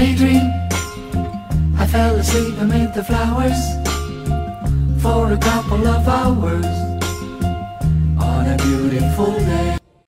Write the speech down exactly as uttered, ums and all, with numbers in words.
daydream. I fell asleep amid the flowers for a couple of hours.